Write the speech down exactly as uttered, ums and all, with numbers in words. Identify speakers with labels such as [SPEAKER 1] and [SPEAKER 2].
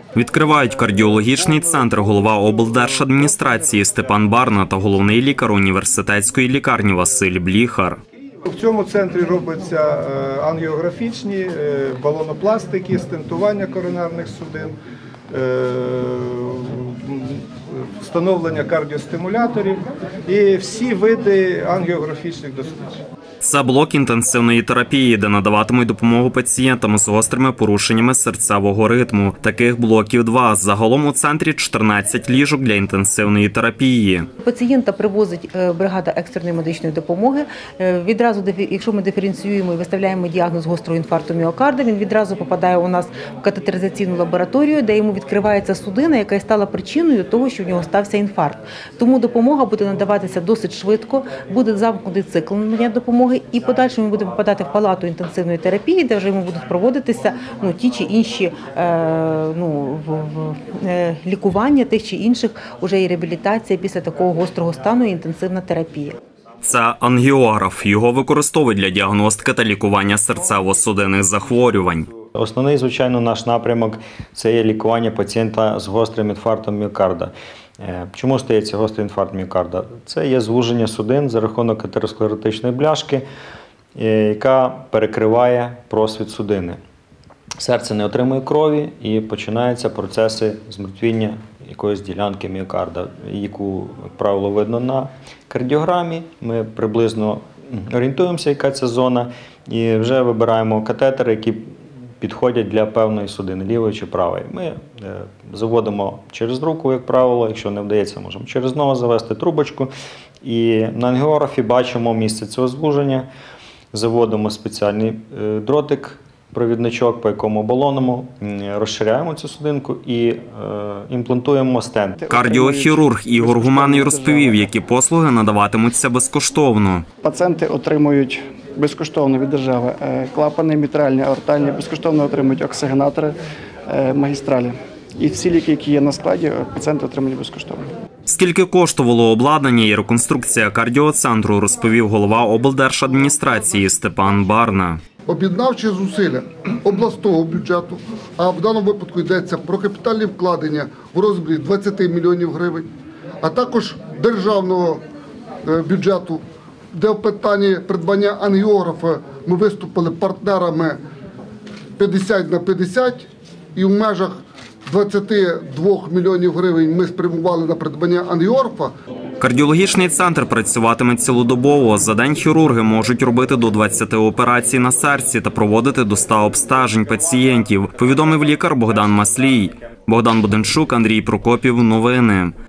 [SPEAKER 1] Відкривають кардіологічний центр голова облдержадміністрації Степан Барна та головний лікар університетської лікарні Василь Бліхар.
[SPEAKER 2] В цьому центрі робляться ангіографічні, балонопластики, стентування коронарних судин, встановлення кардіостимуляторів і всі види ангіографічних досліджень.
[SPEAKER 1] Це блок інтенсивної терапії, де надаватимуть допомогу пацієнтам з гострими порушеннями серцевого ритму. Таких блоків два. Загалом у центрі чотирнадцять ліжок для інтенсивної терапії.
[SPEAKER 3] Пацієнта привозить бригада екстреної медичної допомоги. Відразу, якщо ми диференціюємо і виставляємо діагноз гострого інфаркту міокарда, він відразу попадає у нас в катетеризаційну лабораторію, де йому відкривається судина, яка і стала причиною того, що в нього стався інфаркт. Тому допомога буде надаватися досить швидко, буде замкнутий цикл надання допомоги. І подальше ми будемо попадати в палату інтенсивної терапії, де вже йому будуть проводитися ну, ті чи інші е, ну, в, в, е, лікування тих чи інших, уже і реабілітація після такого гострого стану і інтенсивна терапія.
[SPEAKER 1] Це ангіограф. Його використовують для діагностики та лікування серцево-судинних захворювань.
[SPEAKER 4] Основний, звичайно, наш напрямок – це є лікування пацієнта з гострим інфарктом міокарда. Чому стається гострий інфаркт міокарда? Це є звуження судин за рахунок атеросклеротичної бляшки, яка перекриває просвіт судини. Серце не отримує крові і починаються процеси змертвіння якоїсь ділянки міокарда, яку, як правило, видно на кардіограмі. Ми приблизно орієнтуємося, яка це зона, і вже вибираємо катетери, які підходять для певної судини, лівої чи правої. Ми заводимо через руку, як правило, якщо не вдається, можемо через ногу завести трубочку. І на ангіографі бачимо місце цього звуження, заводимо спеціальний дротик, провідничок, по якому балоному, розширяємо цю судинку і е, імплантуємо стент.
[SPEAKER 1] Кардіохірург Ігор Гуманний розповів, які послуги надаватимуться безкоштовно.
[SPEAKER 5] Пацієнти отримують безкоштовно від держави клапани, мітральні, аортальні, безкоштовно отримують оксигенатори, магістралі. І всі ліки, які є на складі, пацієнти отримують безкоштовно.
[SPEAKER 1] Скільки коштувало обладнання і реконструкція кардіоцентру, розповів голова облдержадміністрації Степан Барна.
[SPEAKER 6] Об'єднавчі зусилля обласного бюджету, а в даному випадку йдеться про капітальні вкладення в розмірі двадцять мільйонів гривень, а також державного бюджету, де в питанні придбання ангіографа ми виступили партнерами п'ятдесят на п'ятдесят, і в межах двадцяти двох мільйонів гривень ми спрямували на придбання ангіографа.
[SPEAKER 1] Кардіологічний центр працюватиме цілодобово. За день хірурги можуть робити до двадцяти операцій на серці та проводити до ста обстежень пацієнтів, повідомив лікар Богдан Маслій. Богдан Буденчук, Андрій Прокопів. Новини.